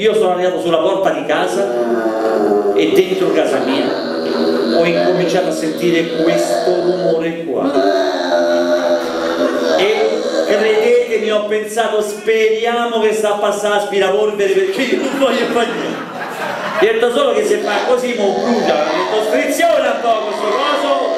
io sono arrivato sulla porta di casa e dentro casa mia ho incominciato a sentire questo rumore qua e credetemi, ho pensato speriamo che sta a passare aspirapolvere perché io non voglio fare niente. Ho detto solo che se fa così mo brucia, ho detto striziona un po' questo coso,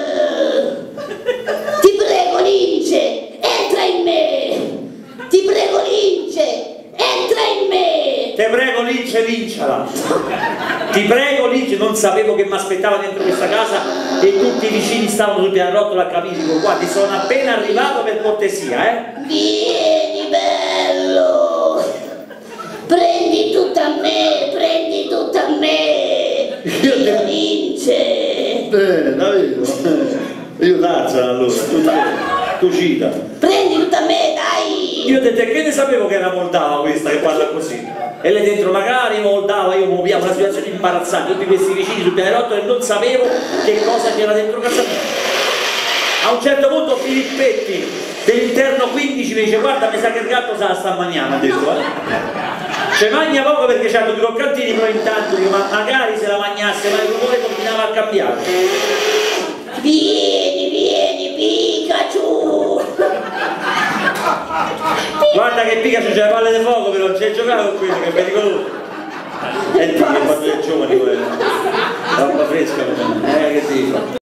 Ti prego Lince, entra in me! Ti prego Lince, entra in me! Te prego Lince, vincila! Ti prego Lince, non sapevo che mi aspettava dentro questa casa e tutti i vicini stavano sul pianerottolo a capire, dico guardi sono appena arrivato per cortesia, Vieni bello! Prendi tutta a me, prendi tutta a me! Io Lince! Bene, davvero? Io Tarzan allora, tu cita. Prendi tutta a me, dai! Io ho detto che ne sapevo che era moldava questa che parla così. E lei dentro magari moldava, io muoviamo una situazione imbarazzante, tutti questi vicini sul pianerottolo e non sapevo che cosa c'era dentro casa mia. A un certo punto Filippetti dell'interno 15 mi dice guarda mi sa che il gatto sa sta mangiando, ha detto cioè mangia poco perché c'hanno due croccantini, però intanto dico ma magari se la mangiasse, ma il rumore continuava a cambiare. Vieni, vieni, Pikachu! Guarda che Pikachu c'ha le palle di fuoco, però non c'è giocato con quello che è pericoloso. E tu che quando è giovane quello, roba fresca, che si fa.